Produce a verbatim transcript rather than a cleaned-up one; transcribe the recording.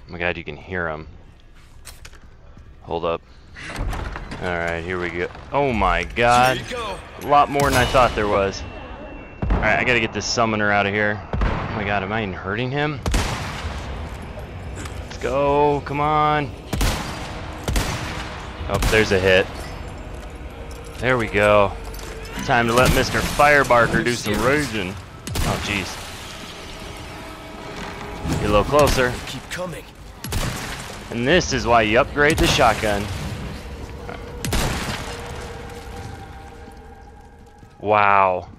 Oh my god, you can hear him. Hold up. Alright, here we go. Oh my god. A lot more than I thought there was. Alright, I gotta get this summoner out of here. Oh my god, am I even hurting him? Let's go, come on. Oh, there's a hit. There we go. Time to let Mister Firebarker do some raging. Oh jeez. Get a little closer. Keep coming. And this is why you upgrade the shotgun. Wow.